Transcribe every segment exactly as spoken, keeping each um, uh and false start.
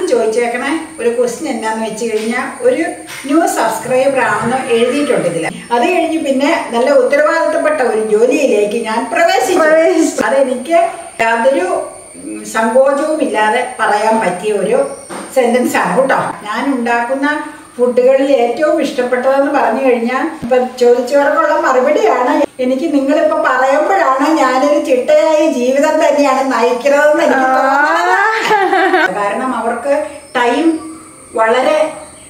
ചോദിച്ചേക്കണേ ഒരു ക്വസ്റ്റ്യൻ എന്നാന്ന് വെച്ച് കഴിഞ്ഞാൽ ഒരു ന്യൂ സബ്സ്ക്രൈബർ ആണെന്ന് എഴുതിയിട്ടുണ്ട് ഇതിൽ. അത് കഴിഞ്ഞ് പിന്നെ നല്ല ഉത്തരവാദിത്തപ്പെട്ട ഒരു ജോലിയിലേക്ക് ഞാൻ പ്രവേശിച്ചു. അതെനിക്ക് യാതൊരു സങ്കോചവും ഇല്ലാതെ പറയാൻ പറ്റിയ ഒരു സെന്റൻസ് ആണ് കേട്ടോ. ഞാൻ ഉണ്ടാക്കുന്ന ഫുഡുകളിൽ ഏറ്റവും ഇഷ്ടപ്പെട്ടതെന്ന് പറഞ്ഞു കഴിഞ്ഞാൽ ഇപ്പൊ ചോദിച്ചവർക്കുള്ള മറുപടിയാണ്. എനിക്ക് നിങ്ങളിപ്പോ പറയുമ്പോഴാണ് ഞാനൊരു ചിട്ടയായ ജീവിതം തന്നെയാണ് നയിക്കുന്നതെന്ന് എനിക്ക് തോന്നുന്നത്. കാരണം അവർക്ക് ടൈം വളരെ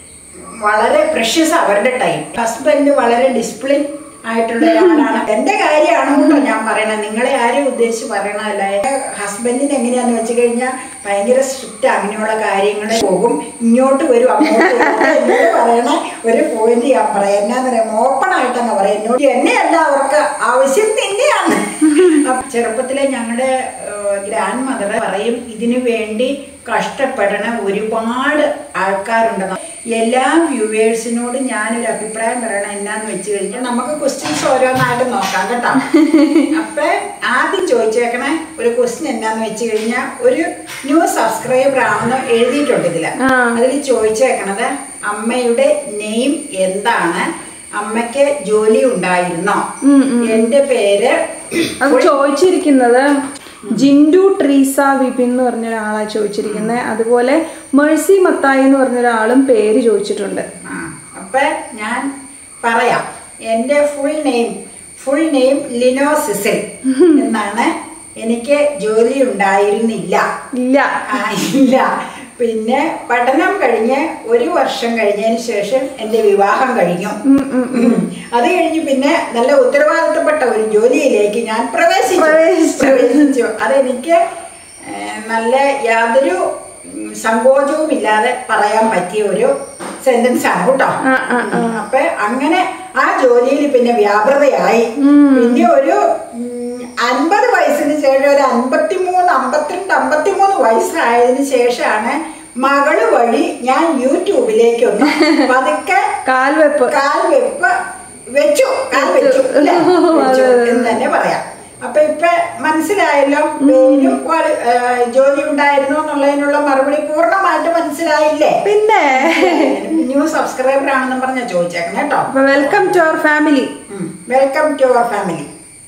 വളരെ പ്രഷ്യസ്, അവരുടെ ടൈം. ഹസ്ബൻഡ് വളരെ ഡിസിപ്ലിൻ ആയിട്ടുള്ള ഒരാളാണ്. എന്റെ കാര്യമാണ് കേട്ടോ ഞാൻ പറയണത്, നിങ്ങളെ ആരും ഉദ്ദേശിച്ച് പറയണതല്ല. എന്റെ ഹസ്ബൻഡിന് എങ്ങനെയാന്ന് വെച്ച് കഴിഞ്ഞാൽ ഭയങ്കര സ്ട്രിക്റ്റ്, അങ്ങനെയുള്ള കാര്യങ്ങൾ പോകും, ഇങ്ങോട്ട് വരും അങ്ങോട്ട് എന്നോട് പറയണ ഒരു പോയിന്റ് ഞാൻ പറയാം. എന്നാന്ന് പറയാം, ഓപ്പൺ ആയിട്ടങ്ങ് പറയാം. എന്നോട് എന്നെയല്ല അവർക്ക് ആവശ്യം തന്നെയാണ്. ചെറുപ്പത്തിലെ ഞങ്ങളുടെ ഗ്രാൻഡ് മദർ പറയും, ഇതിനു വേണ്ടി കഷ്ടപ്പെടണ ഒരുപാട് ആൾക്കാരുണ്ടെന്ന്. എല്ലാ വ്യൂവേഴ്സിനോടും ഞാനൊരു അഭിപ്രായം പറയണം. എന്നാന്ന് വെച്ച് കഴിഞ്ഞാൽ നമുക്ക് ക്വസ്റ്റ്യൻസ് ഓരോന്നായിട്ട് നോക്കാം കേട്ടോ. അപ്പൊ ആദ്യം ചോദിച്ചേക്കണേ ഒരു ക്വസ്റ്റ്യൻ എന്നാന്ന് വെച്ച് കഴിഞ്ഞാൽ ഒരു ന്യൂ സബ്സ്ക്രൈബർ ആണെന്ന് എഴുതിയിട്ടുണ്ട് ഇതില്. അതിൽ ചോദിച്ചേക്കണത് അമ്മയുടെ നെയിം എന്താണ്, അമ്മയ്ക്ക് ജോലി ഉണ്ടായിരുന്നോ? എന്റെ പേര് അത് ചോദിച്ചിരിക്കുന്നത് ജിൻഡു ട്രീസ വിപിൻ എന്ന് പറഞ്ഞ ഒരാളാ ചോദിച്ചിരിക്കുന്നത്. അതുപോലെ മേഴ്സി മത്തായി എന്ന് പറഞ്ഞൊരാളും പേര് ചോദിച്ചിട്ടുണ്ട്. അപ്പൊ ഞാൻ പറയാം, എന്റെ full name full name Lino Cecil എന്നാണ്. എനിക്ക് ജോലി ഉണ്ടായിരുന്നില്ല ഇല്ല ഇല്ല പിന്നെ പഠനം കഴിഞ്ഞ് ഒരു വർഷം കഴിഞ്ഞതിന് ശേഷം എന്റെ വിവാഹം കഴിഞ്ഞു. അത് കഴിഞ്ഞ് പിന്നെ നല്ല ഉത്തരവാദിത്തപ്പെട്ട ഒരു ജോലിയിലേക്ക് ഞാൻ പ്രവേശിച്ചു. അതെനിക്ക് നല്ല യാതൊരു സങ്കോചവും ഇല്ലാതെ പറയാൻ പറ്റിയ ഒരു സെന്റൻസ് ആണ് കേട്ടോ. അപ്പൊ അങ്ങനെ ആ ജോലിയിൽ പിന്നെ വ്യാപൃതയായി. പിന്നെ ഒരു അൻപത് വയസ്സിന് ശേഷം ഒരു അൻപത്തിമൂന്ന് അമ്പത്തിരണ്ട് അമ്പത്തിമൂന്ന് വയസ്സായതിനു ശേഷമാണ് മകള് വഴി ഞാൻ യൂട്യൂബിലേക്ക് ഒന്ന് പതുക്കെ കാൽവെപ്പ് കാൽവെപ്പ് വെച്ചു കാൽ വെച്ചു എന്ന് തന്നെ പറയാം. അപ്പൊ ഇപ്പൊ മനസ്സിലായല്ലോ, പേരും ജോലി ഉണ്ടായിരുന്നു എന്നുള്ളതിനുള്ള മറുപടി പൂർണ്ണമായിട്ട് മനസ്സിലായില്ലേ? പിന്നെ ന്യൂ സബ്സ്ക്രൈബർ ആണെന്ന് പറഞ്ഞ ചോദിച്ചേക്കണം കേട്ടോ. Welcome to our family. Welcome to our family.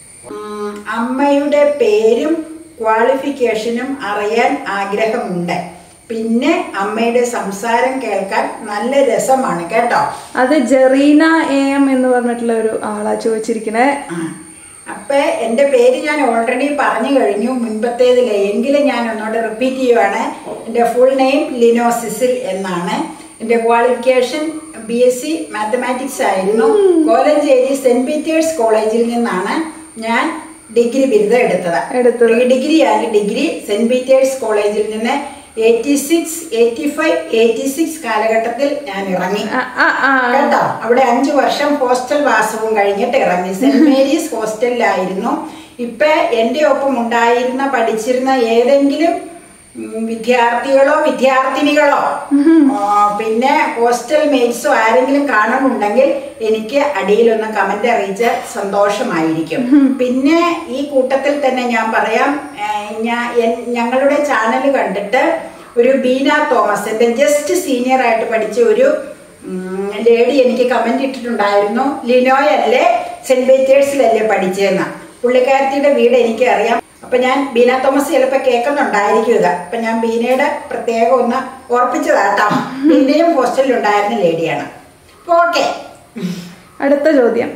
അമ്മയുടെ പേരും ക്വാളിഫിക്കേഷനും അറിയാൻ ആഗ്രഹമുണ്ട്. പിന്നെ അമ്മയുടെ സംസാരം കേൾക്കാൻ നല്ല രസമാണ് കേട്ടോ. അത് ജെറീന എ എം എന്ന് പറഞ്ഞിട്ടുള്ള ഒരു ആളാ ചോദിച്ചിരിക്കണേ. അപ്പൊ എന്റെ പേര് ഞാൻ ഓൾറെഡി പറഞ്ഞു കഴിഞ്ഞു മുൻപത്തേതിലെ, എങ്കിലും ഞാൻ ഒന്നുകൂടെ റിപ്പീറ്റ് ചെയ്യുവാണ്. എന്റെ ഫുൾ നെയിം ലിനോ സിസിൽ എന്നാണ്. എന്റെ qualification B S C mathematics ആയിരുന്നു. കോലഞ്ചേരി സെന്റ് പീറ്റേഴ്സ് കോളേജിൽ നിന്നാണ് ഞാൻ ഡിഗ്രി ബിരുദം എടുത്തത്. Pre degree and degree Saint Peter's കോളേജിൽ നിന്ന് eighty six eighty five eighty six കാലഘട്ടത്തിൽ ഞാൻ ഇറങ്ങി കേട്ടോ. അവിടെ അഞ്ചു വർഷം ഹോസ്റ്റൽ വാസവും കഴിഞ്ഞിട്ട് ഇറങ്ങി. സെന്റ് മേരീസ് ഹോസ്റ്റലിലായിരുന്നു. ഇപ്പൊ എന്റെ ഒപ്പം ഉണ്ടായിരുന്ന പഠിച്ചിരുന്ന ഏതെങ്കിലും വിദ്യാർത്ഥികളോ വിദ്യാർത്ഥിനികളോ പിന്നെ ഹോസ്റ്റൽ മേറ്റ്സോ ആരെങ്കിലും കാണുന്നുണ്ടെങ്കിൽ എനിക്ക് അടിയിലൊന്ന് കമന്റ് അറിയിച്ച് സന്തോഷമായിരിക്കും. പിന്നെ ഈ കൂട്ടത്തിൽ തന്നെ ഞാൻ പറയാം, ഞങ്ങളുടെ ചാനൽ കണ്ടിട്ട് ഒരു ബീന തോമസ്, എന്റെ ജസ്റ്റ് സീനിയർ ആയിട്ട് പഠിച്ച ഒരു ലേഡി എനിക്ക് കമന്റ് ഇട്ടിട്ടുണ്ടായിരുന്നു, ലിനോയല്ലേ സെന്റ് പീറ്റേഴ്സിലല്ലേ പഠിച്ചതെന്ന്. പുള്ളിക്കാരത്തിയുടെ വീട് എനിക്ക് അറിയാം. അപ്പൊ ഞാൻ ബീന തോമസ് ചിലപ്പോ കേൾക്കുന്നുണ്ടായിരിക്കും ഇത്. അപ്പൊ ഞാൻ ബീനയുടെ പ്രത്യേകം ഒന്ന് ഓർപ്പിച്ചതാട്ടോ. ബീനയും ഹോസ്റ്റലിൽ ഉണ്ടായിരുന്ന ലേഡിയാണ്. ഓക്കെ, അടുത്ത ചോദ്യം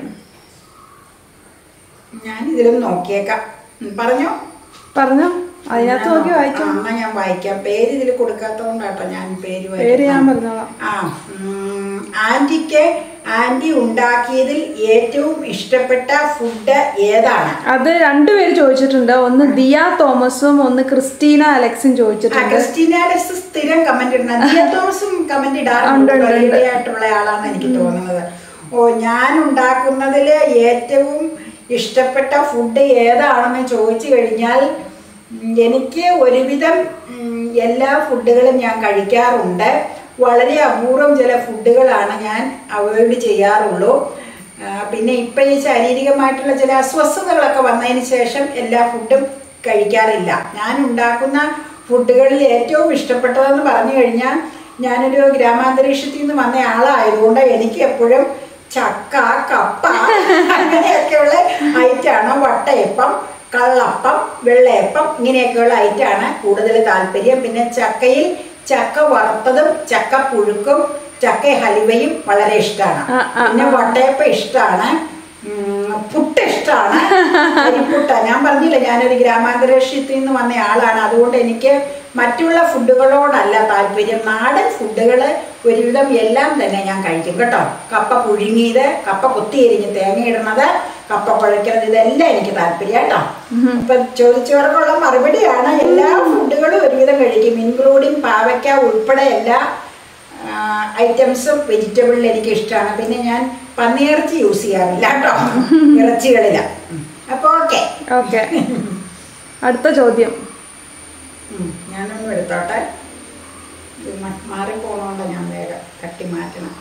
ഞാൻ ഇതിലും നോക്കിയേക്കാം. പറഞ്ഞോ പറഞ്ഞോ അതിനകത്ത് നോക്കി വായിക്കാം. അമ്മ ഞാൻ വായിക്കാം. പേര് ഇതിൽ കൊടുക്കാത്തതുകൊണ്ടാട്ടോ ഞാൻ പേര് പേര് ഞാൻ പറഞ്ഞോളാം. ആ ആന്റിക്ക് ആന്റി ഉണ്ടാക്കിയതിൽ ഏറ്റവും ഇഷ്ടപ്പെട്ട ഫുഡ് ഏതാണ്? അത് രണ്ടുപേര് ചോദിച്ചിട്ടുണ്ട്. ഒന്ന് ദിയ തോമസും ഒന്ന് ക്രിസ്റ്റീന അലക്സും ചോദിച്ചിട്ടുണ്ട്. ക്രിസ്റ്റീന അലക്സ് സ്ഥിരം കമന്റ് ഇടുന്ന, ദിയ തോമസും കമന്റ് ഇടാറുണ്ട് ആയിട്ടുള്ള ആളാണ് എനിക്ക് തോന്നുന്നത്. ഓ, ഞാൻ ഉണ്ടാക്കുന്നതില് ഏറ്റവും ഇഷ്ടപ്പെട്ട ഫുഡ് ഏതാണെന്ന് ചോദിച്ചു കഴിഞ്ഞാൽ എനിക്ക് ഒരുവിധം എല്ലാ ഫുഡുകളും ഞാൻ കഴിക്കാറുണ്ട്. വളരെ അപൂർവം ചില ഫുഡുകളാണ് ഞാൻ അവോയ്ഡ് ചെയ്യാറുള്ളൂ. പിന്നെ ഇപ്പം ഈ ശാരീരികമായിട്ടുള്ള ചില അസ്വസ്ഥതകളൊക്കെ വന്നതിന് ശേഷം എല്ലാ ഫുഡും കഴിക്കാറില്ല. ഞാൻ ഉണ്ടാക്കുന്ന ഫുഡുകളിൽ ഏറ്റവും ഇഷ്ടപ്പെട്ടതെന്ന് പറഞ്ഞു കഴിഞ്ഞാൽ ഞാനൊരു ഗ്രാമാന്തരീക്ഷത്തിൽ നിന്ന് വന്ന ആളായതുകൊണ്ട് എനിക്ക് എപ്പോഴും ചക്ക, കപ്പ അങ്ങനെയൊക്കെയുള്ള ഐറ്റാണ്. വട്ടയപ്പം, കള്ളപ്പം, വെള്ളയപ്പം ഇങ്ങനെയൊക്കെയുള്ള ഐറ്റാണ് കൂടുതൽ താല്പര്യം. പിന്നെ ചക്കയിൽ ചക്ക വറുത്തതും ചക്ക പുഴുക്കും ചക്ക ഹലുവയും വളരെ ഇഷ്ടമാണ്. പിന്നെ വട്ടയപ്പം ഇഷ്ടമാണ്, പുട്ട് ഇഷ്ടമാണ്. പുട്ട ഞാൻ പറഞ്ഞില്ല ഞാനൊരു ഗ്രാമാന്തരീക്ഷത്തിൽ നിന്ന് വന്ന ആളാണ്. അതുകൊണ്ട് എനിക്ക് മറ്റുള്ള ഫുഡുകളോടല്ല താല്പര്യം. നാടൻ ഫുഡുകൾ ഒരുവിധം എല്ലാം തന്നെ ഞാൻ കഴിക്കും കേട്ടോ. കപ്പ പുഴുങ്ങിയത്, കപ്പ കൊത്തിയരിഞ്ഞ് തേങ്ങ ഇടുന്നത്, കപ്പ കുഴയ്ക്കുന്നത്, ഇതെല്ലാം എനിക്ക് താല്പര്യം കേട്ടോ. ഇപ്പൊ ചോദിച്ചവർക്കുള്ള മറുപടിയാണ് എല്ലാ ഫുഡുകളും ഒരുവിധം കഴിക്കും, ഇൻക്ലൂഡിങ് പാവയ്ക്ക ഉൾപ്പെടെ എല്ലാ ഐറ്റംസും വെജിറ്റബിളിൽ എനിക്ക് ഇഷ്ടമാണ്. പിന്നെ ഞാൻ പന്നിയിറച്ചി യൂസ് ചെയ്യാറില്ല കേട്ടോ ഇറച്ചികളില. അപ്പൊ ഓക്കെ ഓക്കെ അടുത്ത ചോദ്യം ഞാനൊന്നും എടുത്തോട്ടെ. മാറിപ്പോണോണ്ട ഞാൻ വേഗം തട്ടി മാറ്റണം.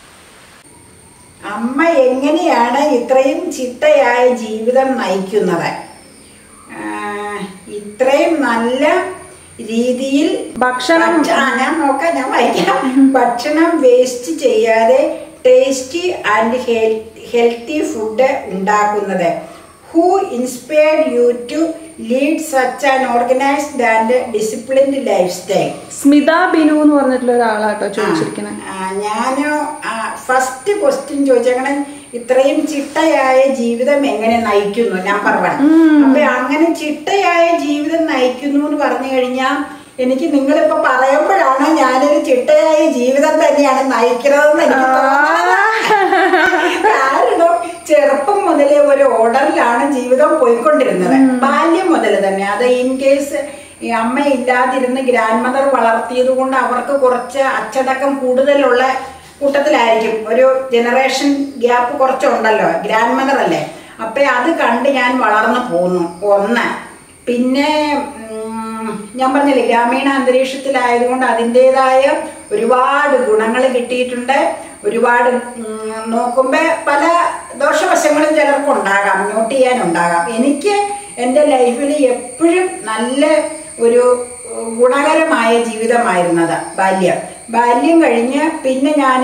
അമ്മ എങ്ങനെയാണ് ഇത്രയും ചിട്ടയായ ജീവിതം നയിക്കുന്നത്? ഇത്രയും നല്ല രീതിയിൽ ഭക്ഷണം ഞാൻ നോക്കാം, ഞാൻ വായിക്കാം. ഭക്ഷണം വേസ്റ്റ് ചെയ്യാതെ ടേസ്റ്റി ആൻഡ് ഹെൽത്തി ഫുഡ് ഉണ്ടാക്കുന്നത്. Who inspired you to lead such an organised and disciplined life style? Smitha Binu എന്ന് പറഞ്ഞിട്ടുള്ള ഒരാളാട്ടോ ചോദിച്ചിരിക്കുന്നത്. ഞാൻ ഫസ്റ്റ് ക്വസ്റ്റ്യൻ ചോദിച്ചേക്കണേ ഇത്രയും ചിട്ടയായ ജീവിതം എങ്ങനെ നയിക്കുന്നു, നമ്പർ വൺ. അപ്പൊ അങ്ങനെ ചിട്ടയായ ജീവിതം നയിക്കുന്നു എന്ന് പറഞ്ഞു കഴിഞ്ഞാൽ എനിക്ക് നിങ്ങളിപ്പോ പറയുമ്പോഴാണ് ഞാനൊരു ചിട്ടയായ ജീവിതം തന്നെയാണ് നയിക്കുന്നതെന്ന് എനിക്ക് തോന്നുന്നത്. കാരണം ചെറുപ്പം മുതലേ ഒരു ഓർഡറിലാണ് ജീവിതം പോയിക്കൊണ്ടിരുന്നത്, ബാല്യം മുതൽ തന്നെ. അത് ഇൻ കേസ് ഈ അമ്മ ഇല്ലാതിരുന്ന് ഗ്രാൻഡ് മദർ വളർത്തിയത് കൊണ്ട് അവർക്ക് കുറച്ച് അച്ചടക്കം കൂടുതലുള്ള കൂട്ടത്തിലായിരിക്കും. ഒരു ജനറേഷൻ ഗ്യാപ്പ് കുറച്ചുണ്ടല്ലോ, ഗ്രാൻഡ് മദർ അല്ലേ. അപ്പൊ അത് കണ്ട് ഞാൻ വളർന്നു പോന്നു ഒന്ന്. പിന്നെ ഞാൻ പറഞ്ഞില്ലേ ഗ്രാമീണ അന്തരീക്ഷത്തിലായതുകൊണ്ട് അതിൻ്റെതായ ഒരുപാട് ഗുണങ്ങൾ കിട്ടിയിട്ടുണ്ട്. ഒരുപാട് നോക്കുമ്പോൾ പല ദോഷവശങ്ങളും ചിലർക്കുണ്ടാകാം, നോട്ട് ചെയ്യാനുണ്ടാകാം. എനിക്ക് എൻ്റെ ലൈഫിൽ എപ്പോഴും നല്ല ഒരു ഗുണകരമായ ജീവിതമായിരുന്നത് ബാല്യം. ബാല്യം കഴിഞ്ഞ് പിന്നെ ഞാൻ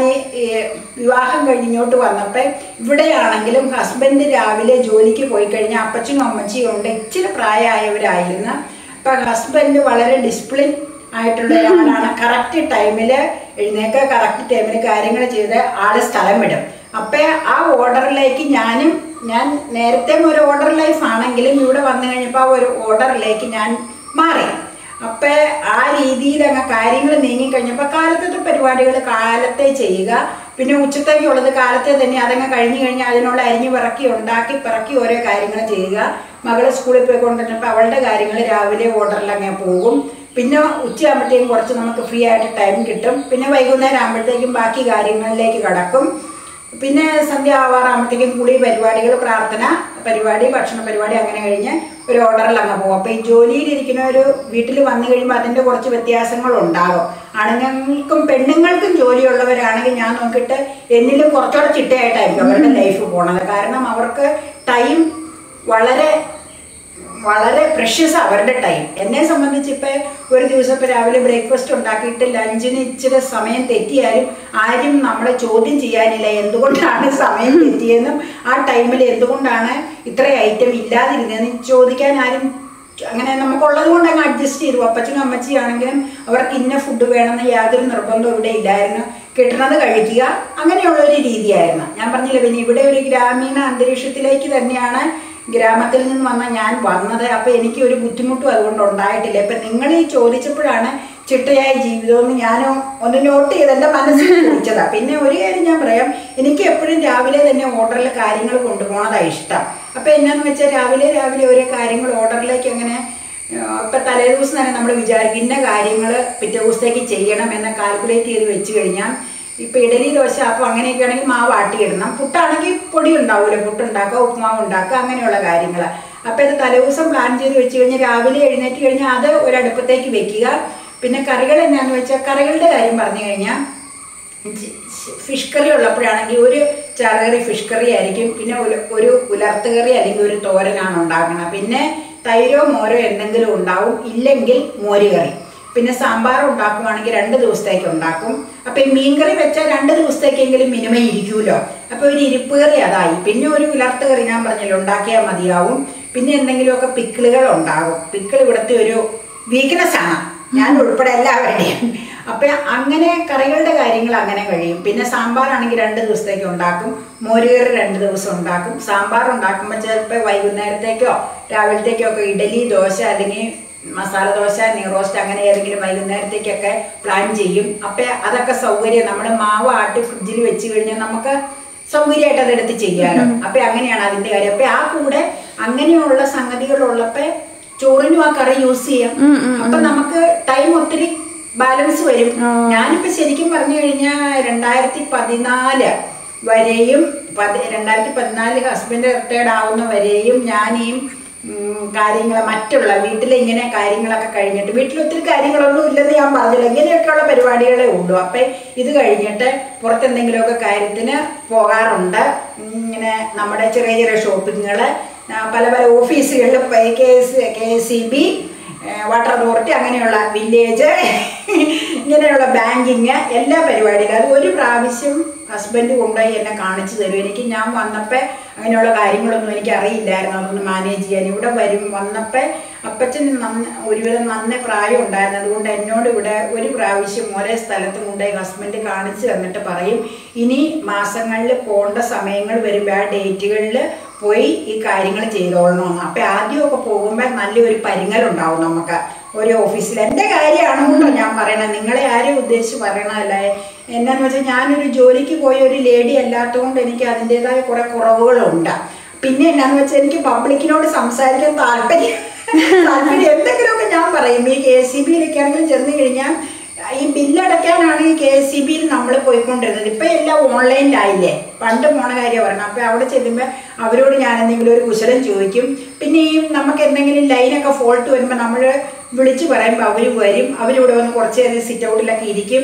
വിവാഹം കഴിഞ്ഞോട്ട് വന്നപ്പോൾ ഇവിടെയാണെങ്കിലും ഹസ്ബൻഡ് രാവിലെ ജോലിക്ക് പോയി കഴിഞ്ഞാൽ അപ്പച്ചനും അമ്മച്ചിയും ഉണ്ട്, ഇച്ചിരി പ്രായമായവരായിരുന്നു. അപ്പം ഹസ്ബൻഡ് വളരെ ഡിസിപ്ലിൻ ആയിട്ടുള്ള ഒരാളാണ്. കറക്റ്റ് ടൈമിൽ എഴുന്നേൽക്കുക, കറക്റ്റ് ടൈമിൽ കാര്യങ്ങൾ ചെയ്ത് ആള് സ്ഥലം വിടും. അപ്പം ആ ഓർഡറിലേക്ക് ഞാനും, ഞാൻ നേരത്തെ ഒരു ഓർഡർ ലൈഫ് ആണെങ്കിലും ഇവിടെ വന്നു കഴിഞ്ഞപ്പോൾ ആ ഒരു ഓർഡറിലേക്ക് ഞാൻ മാറി. അപ്പം ആ രീതിയിൽ അങ്ങ് കാര്യങ്ങൾ നീങ്ങിക്കഴിഞ്ഞപ്പോൾ കാലത്തെ പരിപാടികൾ കാലത്തെ ചെയ്യുക, പിന്നെ ഉച്ചത്തേക്കുള്ളത് കാലത്തെ തന്നെ അതങ്ങ് കഴിഞ്ഞു കഴിഞ്ഞാൽ അതിനുള്ള അരിഞ്ഞ് പിറക്കി ഉണ്ടാക്കി പിറക്കി ഓരോ കാര്യങ്ങൾ ചെയ്യുക. മകളെ സ്കൂളിൽ പോയി കൊണ്ടുവന്നപ്പോൾ അവളുടെ കാര്യങ്ങൾ രാവിലെ ഓർഡറിൽ അങ്ങനെ പോകും. പിന്നെ ഉച്ചയാകുമ്പോഴത്തേക്കും കുറച്ച് നമുക്ക് ഫ്രീ ആയിട്ട് ടൈം കിട്ടും. പിന്നെ വൈകുന്നേരം ആകുമ്പോഴത്തേക്കും ബാക്കി കാര്യങ്ങളിലേക്ക് കടക്കും. പിന്നെ സന്ധ്യ ആവാറാകുമ്പോഴത്തേക്കും കുളി പരിപാടികൾ, പ്രാർത്ഥന പരിപാടി, ഭക്ഷണ പരിപാടി അങ്ങനെ കഴിഞ്ഞ് ഒരു ഓർഡറിൽ അങ്ങ് പോകും. അപ്പോൾ ഈ ജോലിയിലിരിക്കുന്ന ഒരു വീട്ടിൽ വന്നു കഴിയുമ്പോൾ അതിൻ്റെ കുറച്ച് വ്യത്യാസങ്ങളുണ്ടാകും. ആണുങ്ങൾക്കും പെണ്ണുങ്ങൾക്കും ജോലിയുള്ളവരാണെങ്കിൽ ഞാൻ നോക്കിയിട്ട് എന്നിലും കുറച്ചുകൂടെ ചിട്ടയായിട്ടായിരിക്കും അവരുടെ ലൈഫ് പോണത്. കാരണം അവർക്ക് ടൈം വളരെ വളരെ പ്രഷ്യസ് അവരുടെ ടൈം. എന്നെ സംബന്ധിച്ച് ഇപ്പം ഒരു ദിവസം ഇപ്പം രാവിലെ ബ്രേക്ക്ഫാസ്റ്റ് ഉണ്ടാക്കിയിട്ട് ലഞ്ചിന് ഇച്ചിരി സമയം തെറ്റിയാലും ആരും നമ്മളെ ചോദ്യം ചെയ്യാനില്ല എന്തുകൊണ്ടാണ് സമയം തെറ്റിയെന്നും ആ ടൈമിൽ എന്തുകൊണ്ടാണ് ഇത്ര ഐറ്റം ഇല്ലാതിരുന്നതെന്ന് ചോദിക്കാൻ ആരും അങ്ങനെ നമുക്കുള്ളത് കൊണ്ട് അങ്ങ് അഡ്ജസ്റ്റ് ചെയ്തു. അപ്പച്ചനും അമ്മച്ചിയാണെങ്കിലും അവർക്ക് ഇന്ന ഫുഡ് വേണമെന്ന് യാതൊരു നിർബന്ധവും ഇവിടെ ഇല്ലായിരുന്നു. കിട്ടുന്നത് കഴിക്കുക, അങ്ങനെയുള്ളൊരു രീതിയായിരുന്നു. ഞാൻ പറഞ്ഞില്ല, പിന്നെ ഇവിടെ ഒരു ഗ്രാമീണ അന്തരീക്ഷത്തിലേക്ക് തന്നെയാണ് ഗ്രാമത്തിൽ നിന്ന് വന്ന ഞാൻ വന്നത്. അപ്പം എനിക്ക് ഒരു ബുദ്ധിമുട്ടും അതുകൊണ്ട് ഉണ്ടായിട്ടില്ല. ഇപ്പം നിങ്ങൾ ഈ ചോദിച്ചപ്പോഴാണ് ചിട്ടയായ ജീവിതമെന്ന് ഞാനും ഒന്ന് നോട്ട് ചെയ്ത് എൻ്റെ മനസ്സിൽ കുറിച്ചതാണ്. പിന്നെ ഒരു കാര്യം ഞാൻ പറയാം, എനിക്ക് എപ്പോഴും രാവിലെ തന്നെ ഓർഡറിൽ കാര്യങ്ങൾ കൊണ്ടുപോകണതാണ് ഇഷ്ടം. അപ്പം എന്നാന്ന് വെച്ചാൽ രാവിലെ രാവിലെ ഓരോ കാര്യങ്ങൾ ഓർഡറിലേക്ക് അങ്ങനെ ഇപ്പം തലേ ദിവസം തന്നെ നമ്മൾ വിചാരിക്കും ഇന്ന കാര്യങ്ങൾ പിറ്റേ ദിവസത്തേക്ക് ചെയ്യണം എന്ന് കാൽക്കുലേറ്റ് ചെയ്ത് വെച്ച് കഴിഞ്ഞാൽ ഇപ്പം ഇഡലി, ദോശ, അപ്പം അങ്ങനെയൊക്കെ ആണെങ്കിൽ മാവ് ആട്ടിയിടണം. പുട്ടാണെങ്കിൽ പൊടി ഉണ്ടാവുമല്ലോ, പുട്ടുണ്ടാക്കുക, ഉപ്പുമാവ് ഉണ്ടാക്കുക, അങ്ങനെയുള്ള കാര്യങ്ങൾ. അപ്പം ഇത് തലേദിവസം പ്ലാൻ ചെയ്ത് വെച്ച് കഴിഞ്ഞാൽ രാവിലെ എഴുന്നേറ്റ് കഴിഞ്ഞാൽ അത് ഒരടുപ്പത്തേക്ക് വെക്കുക. പിന്നെ കറികൾ എന്നാന്ന് വെച്ചാൽ കറികളുടെ കാര്യം പറഞ്ഞു കഴിഞ്ഞാൽ ഫിഷ് കറി ഉള്ളപ്പോഴാണെങ്കിൽ ഒരു ചാറുകറി ഫിഷ് കറി ആയിരിക്കും. പിന്നെ ഒരു ഉലർത്ത് കറി അല്ലെങ്കിൽ ഒരു തോരനാണ് ഉണ്ടാക്കണം. പിന്നെ തൈരോ മോരോ എന്തെങ്കിലും ഉണ്ടാവും, ഇല്ലെങ്കിൽ മോരുകറി. പിന്നെ സാമ്പാർ ഉണ്ടാക്കുവാണെങ്കിൽ രണ്ട് ദിവസത്തേക്ക് ഉണ്ടാക്കും. അപ്പം ഈ മീൻകറി വെച്ചാൽ രണ്ട് ദിവസത്തേക്കെങ്കിലും മിനിമം ഇരിക്കുമല്ലോ. അപ്പോൾ ഒരു ഇരിപ്പ് കറി അതായി. പിന്നെ ഒരു ഉലർത്ത് കറി ഞാൻ പറഞ്ഞല്ലോ ഉണ്ടാക്കിയാൽ മതിയാവും. പിന്നെ എന്തെങ്കിലുമൊക്കെ പിക്കിളുകൾ ഉണ്ടാകും. പിക്കിൾ ഇവിടുത്തെ ഒരു വീക്ക്നെസ് ആണ്, ഞാൻ ഉൾപ്പെടെ എല്ലാവരുടെയും. അപ്പം അങ്ങനെ കറികളുടെ കാര്യങ്ങൾ അങ്ങനെ കഴിയും. പിന്നെ സാമ്പാറാണെങ്കിൽ രണ്ട് ദിവസത്തേക്ക് ഉണ്ടാക്കും, മോരുകറി രണ്ട് ദിവസം ഉണ്ടാക്കും. സാമ്പാർ ഉണ്ടാക്കുമ്പോൾ ചിലപ്പോൾ വൈകുന്നേരത്തേക്കോ രാവിലത്തേക്കോ ഒക്കെ ഇഡലി, ദോശ അല്ലെങ്കിൽ മസാല ദോശ, നെയ്റോസ്റ്റ് അങ്ങനെ ഏതെങ്കിലും വൈകുന്നേരത്തേക്കൊക്കെ പ്ലാൻ ചെയ്യും. അപ്പം അതൊക്കെ സൗകര്യം, നമ്മൾ മാവ് ആട്ടി ഫ്രിഡ്ജിൽ വെച്ച് കഴിഞ്ഞാൽ നമുക്ക് സൗകര്യമായിട്ട് അതെടുത്ത് ചെയ്യാമല്ലോ. അപ്പം അങ്ങനെയാണ് അതിൻ്റെ കാര്യം. അപ്പം ആ കൂടെ അങ്ങനെയുള്ള സംഗതികളുള്ളപ്പോൾ ചോറിനും ആ കറി യൂസ് ചെയ്യാം. അപ്പം നമുക്ക് ടൈം ഒത്തിരി ബാലൻസ് വരും. ഞാനിപ്പോൾ ശരിക്കും പറഞ്ഞു കഴിഞ്ഞാൽ രണ്ടായിരത്തി പതിനാല് വരെയും രണ്ടായിരത്തി പതിനാല് ഹസ്ബൻഡ് റിട്ടയർഡ് ആവുന്ന വരെയും ഞാൻ ഈ കാര്യങ്ങൾ മറ്റുള്ള വീട്ടിലെ ഇങ്ങനെ കാര്യങ്ങളൊക്കെ കഴിഞ്ഞിട്ട്, വീട്ടിൽ ഒത്തിരി കാര്യങ്ങളൊന്നും ഇല്ലെന്ന് ഞാൻ പറഞ്ഞില്ല, ഇങ്ങനെയൊക്കെയുള്ള പരിപാടികളേ ഉള്ളൂ. അപ്പം ഇത് കഴിഞ്ഞിട്ട് പുറത്തെന്തെങ്കിലുമൊക്കെ കാര്യത്തിന് പോകാറുണ്ട്. ഇങ്ങനെ നമ്മുടെ ചെറിയ ചെറിയ ഷോപ്പിങ്ങുകൾ, പല പല ഓഫീസുകളിൽ, K S K S E B, water authority, അങ്ങനെയുള്ള വില്ലേജ്, ഇങ്ങനെയുള്ള ബാങ്കിങ്, എല്ലാ പരിപാടിയിലും. അത് ഒരു പ്രാവശ്യം ഹസ്ബൻഡ് കൊണ്ടുപോയി എന്നെ കാണിച്ചു തരും. എനിക്ക് ഞാൻ വന്നപ്പോൾ അങ്ങനെയുള്ള കാര്യങ്ങളൊന്നും എനിക്ക് അറിയില്ലായിരുന്നു, അതൊന്ന് മാനേജ് ചെയ്യാൻ. ഇവിടെ വരും വന്നപ്പോൾ അപ്പച്ചൻ നന്ന ഒരുവിധം നന്ന പ്രായം ഉണ്ടായിരുന്നു. അതുകൊണ്ട് എന്നോട് ഇവിടെ ഒരു പ്രാവശ്യം ഒരേ സ്ഥലത്ത് കൊണ്ടുപോയി ഹസ്ബൻഡ് കാണിച്ചു തന്നിട്ട് പറയും, ഇനി മാസങ്ങളിൽ പോകേണ്ട സമയങ്ങൾ വരുമ്പോൾ ആ ഡേറ്റുകളിൽ പോയി ഈ കാര്യങ്ങൾ ചെയ്തോളണമെന്ന്. അപ്പം ആദ്യമൊക്കെ പോകുമ്പോൾ നല്ലൊരു പരിങ്ങലുണ്ടാവും നമുക്ക് ഒരു ഓഫീസിൽ. എൻ്റെ കാര്യമാണെന്നോ ഞാൻ പറയണത്, നിങ്ങളെ ആരും ഉദ്ദേശിച്ച് പറയണതല്ല. എന്നാന്ന് വെച്ചാൽ ഞാനൊരു ജോലിക്ക് പോയ ഒരു ലേഡി അല്ലാത്തതുകൊണ്ട് എനിക്ക് അതിൻ്റെതായ കുറെ കുറവുകളുണ്ട്. പിന്നെ എന്നാന്ന് വെച്ചാൽ എനിക്ക് പബ്ലിക്കിനോട് സംസാരിക്കാൻ താല്പര്യം താല്പര്യം എന്തെങ്കിലുമൊക്കെ ഞാൻ പറയും. ഈ കെ എസ് ഇ ബിയിലൊക്കെ ആണെങ്കിൽ ചെന്ന് കഴിഞ്ഞാൽ ഈ ബില്ലടയ്ക്കാനാണ് ഈ കെ എസ് ഇ ബിയിൽ നമ്മൾ പോയിക്കൊണ്ടിരുന്നത്. ഇപ്പം എല്ലാം ഓൺലൈനിലായില്ലേ, പണ്ട് പോണ കാര്യം പറയണം. അപ്പം അവിടെ ചെല്ലുമ്പോൾ അവരോട് ഞാൻ എന്തെങ്കിലും ഒരു കുശലം ചോദിക്കും. പിന്നെ ഈ നമുക്ക് എന്തെങ്കിലും ലൈനൊക്കെ ഫോൾട്ട് വരുമ്പോൾ നമ്മൾ വിളിച്ച് പറയുമ്പോൾ അവർ വരും. അവരിവിടെ വന്ന് കുറച്ച് നേരം സിറ്റ് ഔട്ടിലൊക്കെ ഇരിക്കും,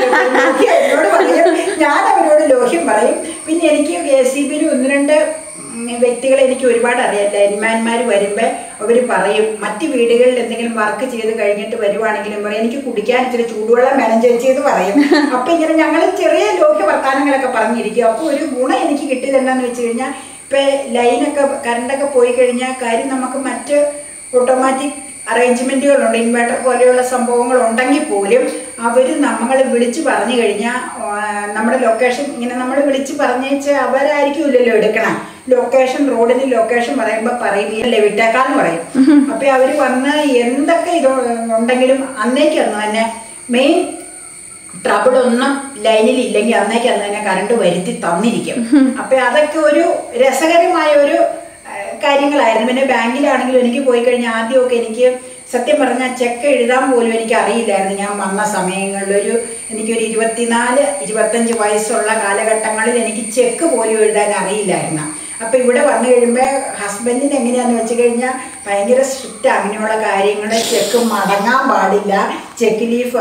എന്നോട് പറയും, ഞാൻ അവരോട് ലോഹ്യം പറയും. പിന്നെ എനിക്ക് കെ എസ് ഇ ബിയിൽ ഒന്ന് രണ്ട് വ്യക്തികളെ എനിക്ക് ഒരുപാട് അറിയാം. ലൈൻമാൻമാർ വരുമ്പോൾ അവർ പറയും, മറ്റ് വീടുകളിൽ എന്തെങ്കിലും വർക്ക് ചെയ്ത് കഴിഞ്ഞിട്ട് വരുവാണെങ്കിലും പറയും, എനിക്ക് കുടിക്കാൻ ഇച്ചിരി ചൂടുവെള്ളം വേണം ചേച്ചി എന്ന് പറയും. അപ്പം ഇങ്ങനെ ഞങ്ങൾ ചെറിയ ലോഹ്യ വർത്താനങ്ങളൊക്കെ പറഞ്ഞിരിക്കും. അപ്പോൾ ഒരു ഗുണം എനിക്ക് കിട്ടിയത് എന്താണെന്ന് വെച്ച് കഴിഞ്ഞാൽ, ഇപ്പം ലൈനൊക്കെ കറണ്ടൊക്കെ പോയി കഴിഞ്ഞാൽ കാര്യം നമുക്ക് മറ്റ് ഓട്ടോമാറ്റിക് അറേഞ്ച്മെൻറ്റുകളുണ്ട്, ഇൻവേർട്ടർ പോലെയുള്ള സംഭവങ്ങൾ ഉണ്ടെങ്കിൽ പോലും അവർ നമ്മൾ വിളിച്ച് പറഞ്ഞു കഴിഞ്ഞാൽ നമ്മുടെ ലൊക്കേഷൻ ഇങ്ങനെ നമ്മൾ വിളിച്ച് പറഞ്ഞേച്ച് അവരായിരിക്കുമല്ലോ എടുക്കണം. ലൊക്കേഷൻ റോഡിന് ലൊക്കേഷൻ പറയുമ്പോൾ പറയും അല്ലേ വിട്ടേക്കാന്ന് പറയും. അപ്പം അവർ വന്ന് എന്തൊക്കെ ഇത് ഉണ്ടെങ്കിലും അന്നേക്ക് അന്ന് തന്നെ മെയിൻ ട്രബിളൊന്നും ലൈനിൽ ഇല്ലെങ്കിൽ അന്നേക്ക് അന്ന് തന്നെ കറണ്ട് വരുത്തി തന്നിരിക്കും. അപ്പം അതൊക്കെ ഒരു രസകരമായ ഒരു കാര്യങ്ങളായിരുന്നു. പിന്നെ ബാങ്കിലാണെങ്കിലും എനിക്ക് പോയി കഴിഞ്ഞാൽ ആദ്യമൊക്കെ എനിക്ക് സത്യം പറഞ്ഞാൽ ചെക്ക് എഴുതാൻ പോലും എനിക്ക് അറിയില്ലായിരുന്നു. ഞാൻ വന്ന സമയങ്ങളിലൊരു എനിക്കൊരു ഇരുപത്തിനാല് ഇരുപത്തഞ്ച് വയസ്സുള്ള കാലഘട്ടങ്ങളിൽ എനിക്ക് ചെക്ക് പോലും എഴുതാൻ അറിയില്ലായിരുന്നു. അപ്പം ഇവിടെ വന്നു കഴിയുമ്പോൾ ഹസ്ബൻഡിന് എങ്ങനെയാണെന്ന് വെച്ച് കഴിഞ്ഞാൽ ഭയങ്കര സ്ട്രിക്റ്റ് അങ്ങനെയുള്ള കാര്യങ്ങൾ. ചെക്ക് മടങ്ങാൻ പാടില്ല, ചെക്ക് ലീഫ്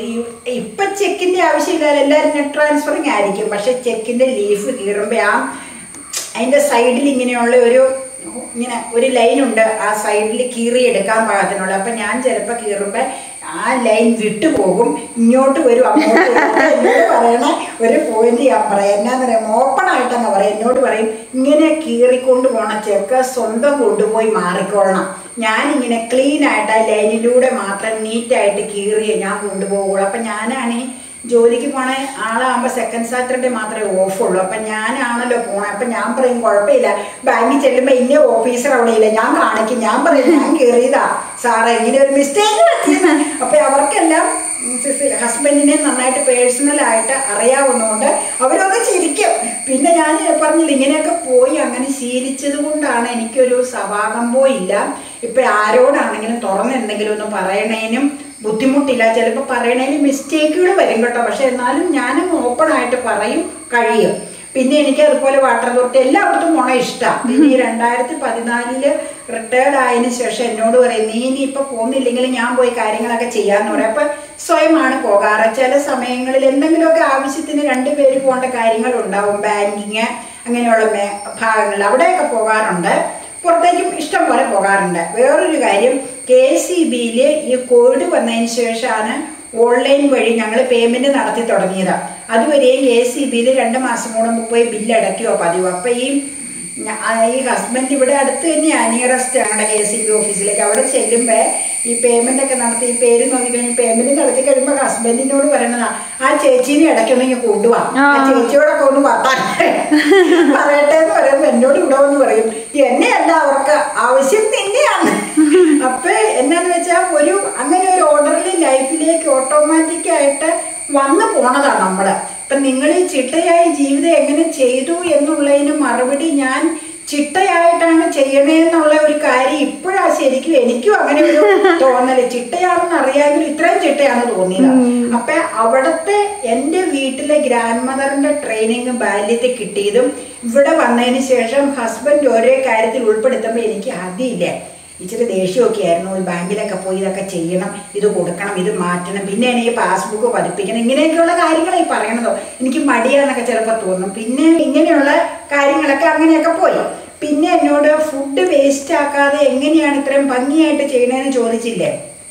ഇപ്പം ചെക്കിൻ്റെ ആവശ്യമില്ല, എല്ലാവരും നെറ്റ് ട്രാൻസ്ഫറിങ് ആയിരിക്കും. പക്ഷെ ചെക്കിൻ്റെ ലീഫ് കീറുമ്പോൾ ആ അതിൻ്റെ സൈഡിൽ ഇങ്ങനെയുള്ള ഒരു ഇങ്ങനെ ഒരു ലൈനുണ്ട്, ആ സൈഡിൽ കീറി എടുക്കാൻ പാകത്തിനുള്ള. അപ്പം ഞാൻ ചിലപ്പോൾ കീറുമ്പോൾ ആ ലൈൻ വിട്ടുപോകും, ഇങ്ങോട്ട് വരും, അങ്ങോട്ട് എന്നോട് പറയണ ഒരു പോയിന്റ് ഞാൻ പറയാം. എന്നാന്ന് പറയാം, ഓപ്പൺ ആയിട്ടെന്ന് പറയാം. എന്നോട് പറയും, ഇങ്ങനെ കീറിക്കൊണ്ട് പോണ ചെക്ക് സ്വന്തം കൊണ്ടുപോയി മാറിക്കൊള്ളണം. ഞാനിങ്ങനെ ക്ലീൻ ആയിട്ട് ആ ലൈനിലൂടെ മാത്രം നീറ്റായിട്ട് കീറിയേ ഞാൻ കൊണ്ടുപോകുള്ളൂ. അപ്പം ഞാനാണ് ജോലിക്ക് പോണ ആളാകുമ്പോൾ സെക്കൻഡ് സാറ്റർഡേ മാത്രമേ ഓഫുള്ളൂ. അപ്പം ഞാനാണല്ലോ പോണേ. അപ്പം ഞാൻ പറയും കുഴപ്പമില്ല, ബാങ്കിൽ ചെല്ലുമ്പോൾ ഇന്ന ഓഫീസർ അവിടെ ഇല്ല, ഞാൻ കാണിക്കും, ഞാൻ പറയും ഞാൻ കയറിയതാ സാറേ, ഇങ്ങനെ ഒരു മിസ്റ്റേക്ക് പറ്റിയത്. അപ്പം അവർക്കെല്ലാം ഹസ്ബൻഡിനെ നന്നായിട്ട് പേഴ്സണലായിട്ട് അറിയാവുന്നതുകൊണ്ട് അവരൊക്കെ ചിരിക്കും. പിന്നെ ഞാൻ പറഞ്ഞില്ല, ഇങ്ങനെയൊക്കെ പോയി അങ്ങനെ ശീലിച്ചത് കൊണ്ടാണ് എനിക്കൊരു സഭാകമ്പവും. ഇപ്പം ആരോടാണെങ്കിലും തുറന്ന് എന്തെങ്കിലും ഒന്ന് പറയണേനും ബുദ്ധിമുട്ടില്ല. ചിലപ്പോൾ പറയണേന് മിസ്റ്റേക്കുകൾ വരും കേട്ടോ, പക്ഷെ എന്നാലും ഞാനും ഓപ്പൺ ആയിട്ട് പറയും, കഴിയും. പിന്നെ എനിക്ക് അതുപോലെ വാട്ടർ അതോറിറ്റി എല്ലായിടത്തും പോണ ഇഷ്ടമാണ്. പിന്നെ ഈ രണ്ടായിരത്തി പതിനാലില് റിട്ടയർഡ് ആയതിനു ശേഷം എന്നോട് പറയും, നീ ഇനി ഇപ്പം പോകുന്നില്ലെങ്കിൽ ഞാൻ പോയി കാര്യങ്ങളൊക്കെ ചെയ്യാമെന്ന് പറയും. അപ്പം സ്വയമാണ് പോകാറ്. ചില സമയങ്ങളിൽ എന്തെങ്കിലുമൊക്കെ ആവശ്യത്തിന് രണ്ടുപേര് പോകേണ്ട കാര്യങ്ങളുണ്ടാവും, ബാങ്കിങ് അങ്ങനെയുള്ള ഭാഗങ്ങൾ, അവിടെയൊക്കെ പോകാറുണ്ട്. പുറത്തേക്കും ഇഷ്ടം പോലെ പോകാറുണ്ട്. വേറൊരു കാര്യം, കെ എസ് ഇ ബിയിൽ ഈ കോവിഡ് വന്നതിന് ശേഷമാണ് ഓൺലൈൻ വഴി ഞങ്ങൾ പേയ്മെന്റ് നടത്തി തുടങ്ങിയത്. അതുവരെയും കെ എസ് ഇ ബിയിൽ രണ്ട് മാസം കൂടുമ്പോൾ പോയി ബില്ല് അടയ്ക്കുകയോ പതിവ്. അപ്പം ഈ ഈ ഹസ്ബൻഡ് ഇവിടെ അടുത്ത് തന്നെയാണ് നിയറസ്റ്റ് ഞങ്ങളുടെ കെ എസ് ഇ ബി ഓഫീസിലേക്ക്. അവിടെ ചെല്ലുമ്പോൾ ഈ പേയ്മെന്റ് ഒക്കെ നടത്തി ഈ പേര് നോക്കിക്കഴിഞ്ഞ് പേയ്മെന്റ് നടത്തി കഴിയുമ്പോൾ ഹസ്ബൻഡിനോട് പറയണതാ, ആ ചേച്ചീനെ ഇടയ്ക്കൊന്നെങ്കിൽ കൊണ്ടുപോവാ, ആ ചേച്ചിയോടൊക്കെ ഒന്ന് വർത്താൻ പറയട്ടെ എന്ന് പറയുമ്പോൾ എന്നോട് ഇവിടെ എന്ന് പറയും, എന്നെയല്ല അവർക്ക് ആവശ്യം തന്നെയാണ്. അപ്പൊ എന്നാന്ന് വെച്ചാൽ ഒരു അങ്ങനെ ഒരു ഓർഡർലി ലൈഫിലേക്ക് ഓട്ടോമാറ്റിക്കായിട്ട് വന്നു പോണതാണ് നമ്മള്. ഇപ്പൊ നിങ്ങൾ ഈ ചിട്ടയായ ജീവിതം എങ്ങനെ ചെയ്തു എന്നുള്ളതിന് മറുപടി ഞാൻ ചിട്ടയായിട്ടാണ് ചെയ്യണേന്നുള്ള ഒരു കാര്യം ഇപ്പോഴാ ശരിക്കും എനിക്കും അങ്ങനെ ഒരു തോന്നല്. ചിട്ടയാണെന്ന് അറിയാമെങ്കിലും ഇത്രയും ചിട്ടയാണ് തോന്നിയത്. അപ്പൊ അവിടത്തെ എൻ്റെ വീട്ടിലെ ഗ്രാൻഡ് മദറിന്റെ ട്രെയിനിങ് ബാല്യത്തിൽ കിട്ടിയതും ഇവിടെ വന്നതിന് ശേഷം ഹസ്ബൻഡ് ഓരോ കാര്യത്തിൽ ഉൾപ്പെടുത്തുമ്പോൾ എനിക്ക് അതിയില്ലേ ഇച്ചിരി ദേഷ്യമൊക്കെ ആയിരുന്നു. ഈ ബാങ്കിലൊക്കെ പോയി ഇതൊക്കെ ചെയ്യണം, ഇത് കൊടുക്കണം, ഇത് മാറ്റണം, പിന്നെ എനിക്ക് പാസ്ബുക്ക് പതിപ്പിക്കണം, ഇങ്ങനെയൊക്കെയുള്ള കാര്യങ്ങളായി പറയണതോ എനിക്ക് മടിയാന്നൊക്കെ ചിലപ്പോൾ തോന്നും. പിന്നെ ഇങ്ങനെയുള്ള കാര്യങ്ങളൊക്കെ അങ്ങനെയൊക്കെ പോയി. പിന്നെ എന്നോട് ഫുഡ് വേസ്റ്റ് ആക്കാതെ എങ്ങനെയാണ് ഇത്രയും ഭംഗിയായിട്ട് ചെയ്യണതെന്ന് ചോദിച്ചില്ലേ.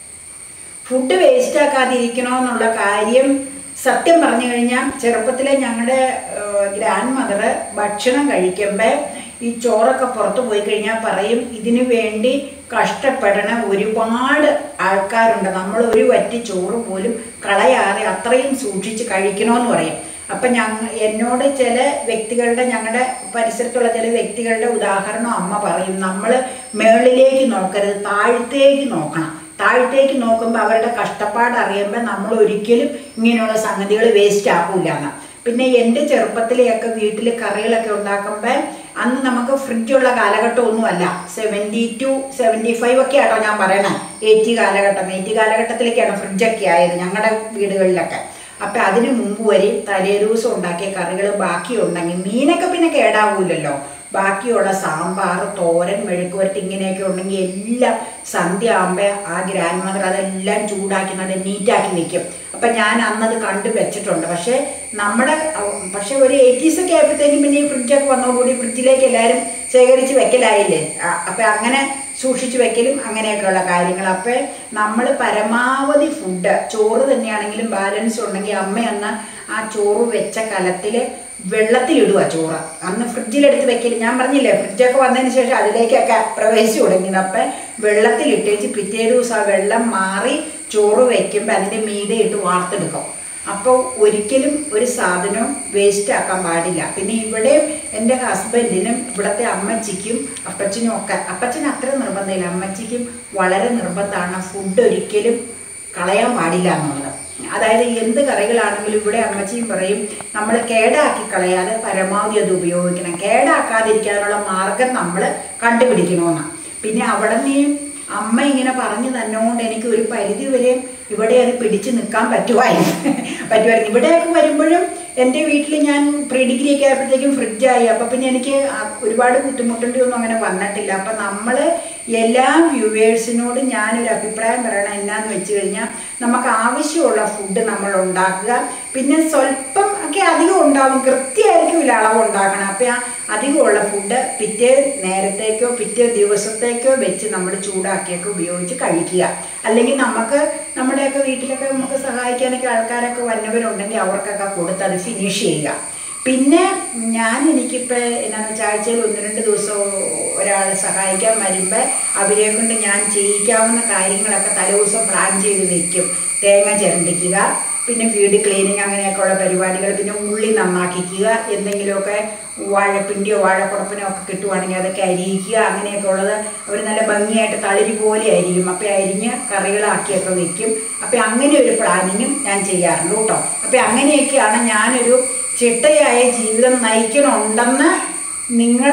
ഫുഡ് വേസ്റ്റ് ആക്കാതിരിക്കണമെന്നുള്ള കാര്യം സത്യം പറഞ്ഞു കഴിഞ്ഞാൽ ചെറുപ്പത്തിലെ ഞങ്ങളുടെ ഗ്രാൻഡ് മദർ ഭക്ഷണം കഴിക്കുമ്പോൾ ഈ ചോറൊക്കെ പുറത്തു പോയി കഴിഞ്ഞാൽ പറയും, ഇതിനു വേണ്ടി കഷ്ടപ്പെടണ ഒരുപാട് ആൾക്കാരുണ്ട്, നമ്മൾ ഒരു വറ്റി ചോറ് പോലും കളയാതെ അത്രയും സൂക്ഷിച്ച് കഴിക്കണമെന്ന് പറയും. അപ്പം ഞങ്ങൾ എന്നോട് ചില വ്യക്തികളുടെ ഞങ്ങളുടെ പരിസരത്തുള്ള ചില വ്യക്തികളുടെ ഉദാഹരണം അമ്മ പറയും, നമ്മൾ മേളിലേക്ക് നോക്കരുത്, താഴത്തേക്ക് നോക്കണം. താഴത്തേക്ക് നോക്കുമ്പോൾ അവരുടെ കഷ്ടപ്പാട് അറിയുമ്പോൾ നമ്മൾ ഒരിക്കലും ഇങ്ങനെയുള്ള സംഗതികൾ വേസ്റ്റ് ആക്കൂല എന്ന്. പിന്നെ എൻ്റെ ചെറുപ്പത്തിലെയൊക്കെ വീട്ടിൽ കറികളൊക്കെ ഉണ്ടാക്കുമ്പോൾ അന്ന് നമുക്ക് ഫ്രിഡ്ജുള്ള കാലഘട്ടമൊന്നുമല്ല. സെവൻറ്റി ടു സെവൻറ്റി ഫൈവ് ഒക്കെ ആട്ടോ ഞാൻ പറയണേ. എയ്റ്റി കാലഘട്ടം എയ്റ്റി കാലഘട്ടത്തിലേക്കാണ് ഫ്രിഡ്ജൊക്കെ ആയത് ഞങ്ങളുടെ വീടുകളിലൊക്കെ. അപ്പം അതിന് മുമ്പ് വരെ തലേ ദിവസം ഉണ്ടാക്കിയ കറികൾ ബാക്കിയുണ്ടെങ്കിൽ മീനൊക്കെ പിന്നെ കേടാവൂലല്ലോ, ബാക്കിയുള്ള സാമ്പാർ, തോരൻ, മെഴുക്കുവരട്ടി ഇങ്ങനെയൊക്കെ ഉണ്ടെങ്കിൽ എല്ലാം സന്ധ്യ ആകുമ്പോൾ ആ ഗ്രാൻഡ് മദർ അതെല്ലാം ചൂടാക്കി നല്ല നീറ്റാക്കി വെക്കും. അപ്പം ഞാൻ അന്നത് കണ്ടു വെച്ചിട്ടുണ്ട്. പക്ഷേ നമ്മുടെ പക്ഷെ ഒരു എയ്റ്റീസ് ഒക്കെ ആയപ്പോഴത്തേക്കും പിന്നെ ഈ ഫ്രിഡ്ജൊക്കെ വന്നതോടുകൂടി ഫ്രിഡ്ജിലേക്ക് എല്ലാവരും ശേഖരിച്ച് വെക്കലായില്ലേ. അപ്പം അങ്ങനെ സൂക്ഷിച്ചു വെക്കലും അങ്ങനെയൊക്കെയുള്ള കാര്യങ്ങൾ. അപ്പം നമ്മൾ പരമാവധി ഫുഡ് ചോറ് തന്നെയാണെങ്കിലും ബാലൻസ് ഉണ്ടെങ്കിൽ അമ്മയന്ന് ആ ചോറ് വെച്ച കലത്തിൽ വെള്ളത്തിലിടുക ചോറ്. അന്ന് ഫ്രിഡ്ജിലെടുത്ത് വെക്കല് ഞാൻ പറഞ്ഞില്ലേ, ഫ്രിഡ്ജൊക്കെ വന്നതിന് ശേഷം അതിലേക്കൊക്കെ പ്രവേശിച്ചു തുടങ്ങിയത്. അപ്പം വെള്ളത്തിലിട്ടേച്ച് പിറ്റേ ദിവസം ആ വെള്ളം മാറി ചോറ് വെക്കുമ്പോൾ അതിൻ്റെ മീതെ ഇട്ട് വാർത്തെടുക്കും. അപ്പോൾ ഒരിക്കലും ഒരു സാധനവും വേസ്റ്റ് ആക്കാൻ പാടില്ല. പിന്നെ ഇവിടെ എൻ്റെ ഹസ്ബൻഡിനും ഇവിടുത്തെ അമ്മച്ചിക്കും അപ്പച്ചനും ഒക്കെ, അപ്പച്ചന് അത്ര നിർബന്ധമില്ല, അമ്മച്ചിക്കും വളരെ നിർബന്ധമാണ് ഫുഡ് ഒരിക്കലും കളയാൻ പാടില്ല എന്നുള്ളത്. അതായത് എന്ത് കറികളാണെങ്കിലും ഇവിടെ അമ്മച്ചിയും പറയും, നമ്മൾ കേടാക്കി കളയാതെ പരമാവധി അത് ഉപയോഗിക്കണം, കേടാക്കാതിരിക്കാനുള്ള മാർഗം നമ്മൾ കണ്ടുപിടിക്കണമെന്നാണ്. പിന്നെ അവിടെ നിന്ന് അമ്മ ഇങ്ങനെ പറഞ്ഞു തന്നോണ്ട് എനിക്ക് ഒരു പരിധി വരെ ഇവിടെ അത് പിടിച്ചു നിൽക്കാൻ പറ്റുമായിരുന്നു പറ്റുമായിരുന്നു ഇവിടെയൊക്കെ വരുമ്പോഴും എൻ്റെ വീട്ടിൽ ഞാൻ പ്രീ ഡിഗ്രി ഒക്കെ ആയപ്പോഴത്തേക്കും ഫ്രിഡ്ജായി. അപ്പം പിന്നെ എനിക്ക് ഒരുപാട് ബുദ്ധിമുട്ടേണ്ടി ഒന്നും അങ്ങനെ വന്നിട്ടില്ല. അപ്പം നമ്മൾ എല്ലാ വ്യൂവേഴ്സിനോട് ഞാനൊരു അഭിപ്രായം പറയണം എന്നാന്ന് വെച്ച് കഴിഞ്ഞാൽ, നമുക്ക് ആവശ്യമുള്ള ഫുഡ് നമ്മൾ ഉണ്ടാക്കുക. പിന്നെ സ്വല്പം ഒക്കെ അധികം ഉണ്ടാവും, കൃത്യമായിരിക്കും അളവ് ഉണ്ടാക്കണം. അപ്പം ആ അധികമുള്ള ഫുഡ് പിറ്റേ നേരത്തേക്കോ പിറ്റേ ദിവസത്തേക്കോ വെച്ച് നമ്മൾ ചൂടാക്കിയൊക്കെ ഉപയോഗിച്ച് കഴിക്കുക. അല്ലെങ്കിൽ നമുക്ക് നമ്മുടെയൊക്കെ വീട്ടിലൊക്കെ നമുക്ക് സഹായിക്കാനൊക്കെ ആൾക്കാരൊക്കെ വന്നവരുണ്ടെങ്കിൽ അവർക്കൊക്കെ കൊടുത്ത് അത് ഫിനിഷ് ചെയ്യുക. പിന്നെ ഞാൻ എനിക്കിപ്പോൾ എന്നാന്ന് വെച്ചാൽ ആഴ്ചയിൽ ഒന്ന് രണ്ട് ദിവസം ഒരാൾ സഹായിക്കാൻ വരുമ്പോൾ അവരെ കൊണ്ട് ഞാൻ ചെയ്യിക്കാവുന്ന കാര്യങ്ങളൊക്കെ തലേദിവസം പ്ലാൻ ചെയ്ത് വെക്കും. തേങ്ങ ചിരണ്ടിക്കുക, പിന്നെ വീട് ക്ലീനിങ് അങ്ങനെയൊക്കെയുള്ള പരിപാടികൾ, പിന്നെ ഉള്ളി നന്നാക്കിക്കുക, എന്തെങ്കിലുമൊക്കെ വാഴപ്പിണ്ടിയോ വാഴക്കുടപ്പിനോ ഒക്കെ കിട്ടുവാണെങ്കിൽ അതൊക്കെ അരിയിക്കുക, അങ്ങനെയൊക്കെ ഉള്ളത് അവർ നല്ല ഭംഗിയായിട്ട് തളിരി പോലെ അരിയും. അപ്പം അരിഞ്ഞ് കറികളാക്കിയൊക്കെ വെക്കും. അപ്പം അങ്ങനെ ഒരു പ്ലാനിങ്ങും ഞാൻ ചെയ്യാറുണ്ട് കേട്ടോ. അപ്പം അങ്ങനെയൊക്കെയാണ് ഞാനൊരു ചിട്ടയായ ജീവിതം നയിക്കണുണ്ടെന്ന് നിങ്ങൾ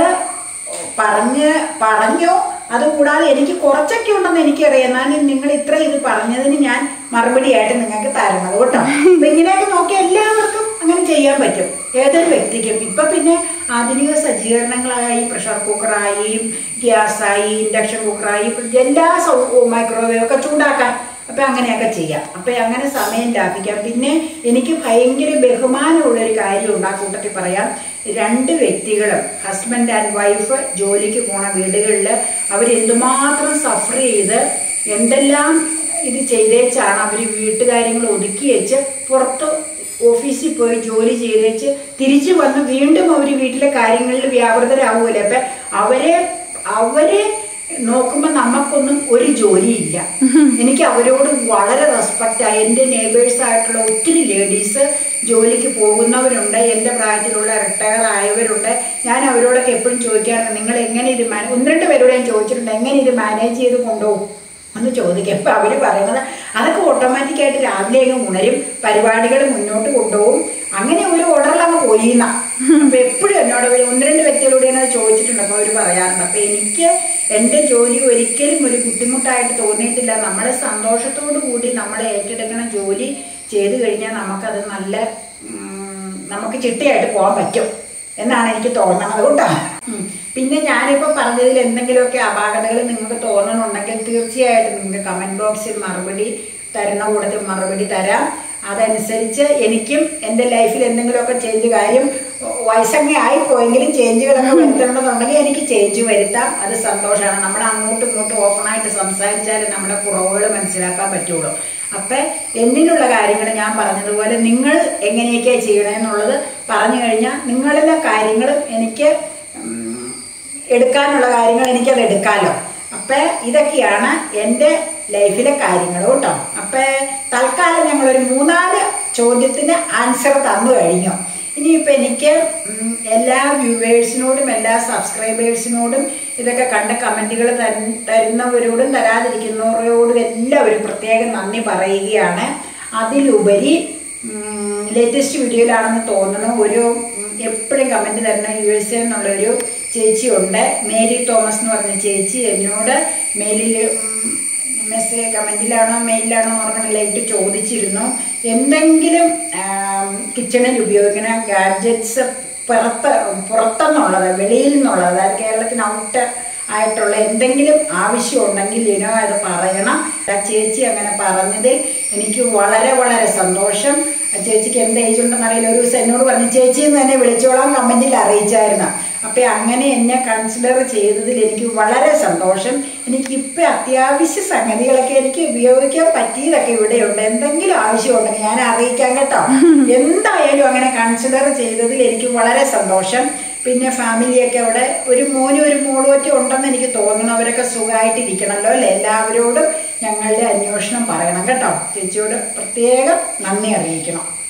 പറഞ്ഞ് പറഞ്ഞോ. അതുകൂടാതെ എനിക്ക് കുറച്ചൊക്കെ ഉണ്ടെന്ന് എനിക്കറിയാം. എന്നാലും നിങ്ങൾ ഇത്ര ഇത് പറഞ്ഞതിന് ഞാൻ മറുപടിയായിട്ട് നിങ്ങൾക്ക് തരണത് കേട്ടോ. അപ്പം ഇങ്ങനെയൊക്കെ നോക്കി എല്ലാവർക്കും അങ്ങനെ ചെയ്യാൻ പറ്റും, ഏതൊരു വ്യക്തിക്കും. ഇപ്പം പിന്നെ ആധുനിക സജ്ജീകരണങ്ങളായി, പ്രഷർ കുക്കറായി, ഗ്യാസായി, ഇൻഡക്ഷൻ കുക്കറായി, എല്ലാ സൗ മൈക്രോവേവ് ഒക്കെ ചൂടാക്കാൻ അപ്പം അങ്ങനെയൊക്കെ ചെയ്യാം. അപ്പം അങ്ങനെ സമയം ലാഭിക്കാം. പിന്നെ എനിക്ക് ഭയങ്കര ബഹുമാനമുള്ളൊരു കാര്യമുണ്ട് ആ കൂട്ടത്തിൽ പറയാം. രണ്ട് വ്യക്തികളും ഹസ്ബൻഡ് ആൻഡ് വൈഫ് ജോലിക്ക് പോണ വീടുകളിൽ അവരെന്തുമാത്രം സഫർ ചെയ്ത് എന്തെല്ലാം ഇത് ചെയ്തേച്ചാണ് അവർ വീട്ടുകാര്യങ്ങൾ ഒതുക്കി വെച്ച് പുറത്ത് ഓഫീസിൽ പോയി ജോലി ചെയ്തേച്ച് തിരിച്ചു വന്ന് വീണ്ടും അവർ വീട്ടിലെ കാര്യങ്ങളിൽ വ്യാപൃതരാകുമല്ലേ. അപ്പം അവരെ അവരെ നോക്കുമ്പോൾ നമുക്കൊന്നും ഒരു ജോലിയില്ല. എനിക്ക് അവരോട് വളരെ റെസ്പെക്റ്റാണ്. എൻ്റെ നെയ്ബേഴ്സ് ആയിട്ടുള്ള ഒത്തിരി ലേഡീസ് ജോലിക്ക് പോകുന്നവരുണ്ട്, എൻ്റെ പ്രായത്തിലുള്ള റിട്ടയർ ആയവരുണ്ട്. ഞാൻ അവരോടൊക്കെ എപ്പോഴും ചോദിക്കാറുണ്ട്, നിങ്ങൾ എങ്ങനെ ഇത് മാനേജ്, ഒന്ന് രണ്ട് പേരോട് ഞാൻ ചോദിച്ചിട്ടുണ്ട്, എങ്ങനെ ഇത് മാനേജ് ചെയ്ത് കൊണ്ടുപോകും എന്ന് ചോദിക്കും. അപ്പം അവർ പറയുന്നത് അതൊക്കെ ഓട്ടോമാറ്റിക്കായിട്ട് രാവിലെ അങ്ങ് ഉണരും, പരിപാടികൾ മുന്നോട്ട് കൊണ്ടുപോകും, അങ്ങനെ ഒരു ഓർഡറിലങ്ങ് പോയിന്ന. അപ്പം എപ്പോഴും എന്നോട് ഒന്ന് രണ്ട് വ്യക്തികളോട് ഞാൻ അത് ചോദിച്ചിട്ടുണ്ട്. അപ്പോൾ അവർ പറയാറുണ്ട്. അപ്പം എനിക്ക് എൻ്റെ ജോലി ഒരിക്കലും ഒരു ബുദ്ധിമുട്ടായിട്ട് തോന്നിയിട്ടില്ല. നമ്മളെ സന്തോഷത്തോടു കൂടി നമ്മളെ ഏറ്റെടുക്കുന്ന ജോലി ചെയ്തു കഴിഞ്ഞാൽ നമുക്കത് നല്ല നമുക്ക് ചിട്ടയായിട്ട് പോകാൻ പറ്റും എന്നാണ് എനിക്ക് തോന്നണത് കേട്ടോ. പിന്നെ ഞാനിപ്പോൾ പറഞ്ഞതിൽ എന്തെങ്കിലുമൊക്കെ അപാകതകൾ നിങ്ങൾക്ക് തോന്നണമെന്നുണ്ടെങ്കിൽ തീർച്ചയായിട്ടും നിങ്ങൾക്ക് കമൻറ്റ് ബോക്സിൽ മറുപടി തരുന്ന കൂടത്തിൽ മറുപടി തരാം. അതനുസരിച്ച് എനിക്കും എൻ്റെ ലൈഫിൽ എന്തെങ്കിലുമൊക്കെ ചേഞ്ച്, കാര്യം വയസ്സങ്ങ ആയിപ്പോയെങ്കിലും ചേഞ്ചുകളൊക്കെ വരുത്തണമെന്നുണ്ടെങ്കിൽ എനിക്ക് ചേഞ്ച് വരുത്താം. അത് സന്തോഷമാണ്. നമ്മൾ അങ്ങോട്ടും ഇങ്ങോട്ടും ഓപ്പണായിട്ട് സംസാരിച്ചാലേ നമ്മുടെ കുറവുകൾ മനസ്സിലാക്കാൻ പറ്റുള്ളൂ. അപ്പം എന്നിനുള്ള കാര്യങ്ങൾ ഞാൻ പറഞ്ഞതുപോലെ നിങ്ങൾ എങ്ങനെയൊക്കെയാണ് ചെയ്യണമെന്നുള്ളത് പറഞ്ഞു കഴിഞ്ഞാൽ നിങ്ങളിലെ കാര്യങ്ങളും എനിക്ക് എടുക്കാനുള്ള കാര്യങ്ങൾ എനിക്കത് എടുക്കാമല്ലോ. അപ്പം ഇതൊക്കെയാണ് എൻ്റെ ലൈഫിലെ കാര്യങ്ങൾ കേട്ടോ. അപ്പം തൽക്കാലം ഞങ്ങളൊരു മൂന്നാല് ചോദ്യത്തിന് ആൻസർ തന്നു കഴിഞ്ഞു. ഇനിയിപ്പോൾ എനിക്ക് എല്ലാ വ്യൂവേഴ്സിനോടും എല്ലാ സബ്സ്ക്രൈബേഴ്സിനോടും ഇതൊക്കെ കണ്ട കമൻറ്റുകൾ തരുന്നവരോടും തരാതിരിക്കുന്നവരോടും എല്ലാവരും പ്രത്യേകം നന്ദി പറയുകയാണ്. അതിലുപരി ലേറ്റസ്റ്റ് വീഡിയോയിലാണെന്ന് തോന്നുന്നു ഒരു എപ്പോഴും കമൻറ്റ് തരുന്ന യു എസ് എ എന്നുള്ളൊരു ചേച്ചിയുണ്ട്, മേരി തോമസ് എന്ന് പറഞ്ഞ ചേച്ചി എന്നോട് മെയിലിൽ മെസ്സേജ് കമൻറ്റിലാണോ മെയിലാണോ ഓർമ്മയിലായിട്ട് ചോദിച്ചിരുന്നു, എന്തെങ്കിലും കിച്ചണിൽ ഉപയോഗിക്കുന്ന ഗാഡ്ജറ്റ്സ് പുറത്ത് പുറത്തുനിന്നുള്ളത് വെളിയിൽ നിന്നുള്ളത്, അതായത് കേരളത്തിന് ഔട്ട് ആയിട്ടുള്ള എന്തെങ്കിലും ആവശ്യമുണ്ടെങ്കിൽ ഇനോ അത് പറയണം. ആ ചേച്ചി അങ്ങനെ പറഞ്ഞതിൽ എനിക്ക് വളരെ വളരെ സന്തോഷം. ചേച്ചിക്ക് എന്ത് ഏജ് ഉണ്ടെന്ന് അറിയില്ല. ഒരു ദിവസം എന്നോട് പറഞ്ഞു ചേച്ചി എന്ന് തന്നെ വിളിച്ചോളാം കമൻറ്റിൽ അറിയിച്ചായിരുന്നു. അപ്പം അങ്ങനെ എന്നെ കൺസിഡർ ചെയ്തതിൽ എനിക്ക് വളരെ സന്തോഷം. എനിക്കിപ്പോൾ അത്യാവശ്യ സംഗതികളൊക്കെ എനിക്ക് ഉപയോഗിക്കാൻ പറ്റിയതൊക്കെ ഇവിടെയുണ്ട്. എന്തെങ്കിലും ആവശ്യമുണ്ടെങ്കിൽ ഞാൻ അറിയിക്കാം കേട്ടോ. എന്തായാലും അങ്ങനെ കൺസിഡർ ചെയ്തതിൽ എനിക്ക് വളരെ സന്തോഷം. പിന്നെ ഫാമിലിയൊക്കെ അവിടെ ഒരു മോനും ഒരു മോളും ഒറ്റ ഉണ്ടെന്ന് എനിക്ക് തോന്നുന്നു. അവരൊക്കെ സുഖമായിട്ടിരിക്കണമല്ലോ അല്ലേ. എല്ലാവരോടും ഞങ്ങളുടെ അന്വേഷണം പറയണം കേട്ടോ. ചേച്ചിയോട് പ്രത്യേകം നന്ദി അറിയിക്കണം.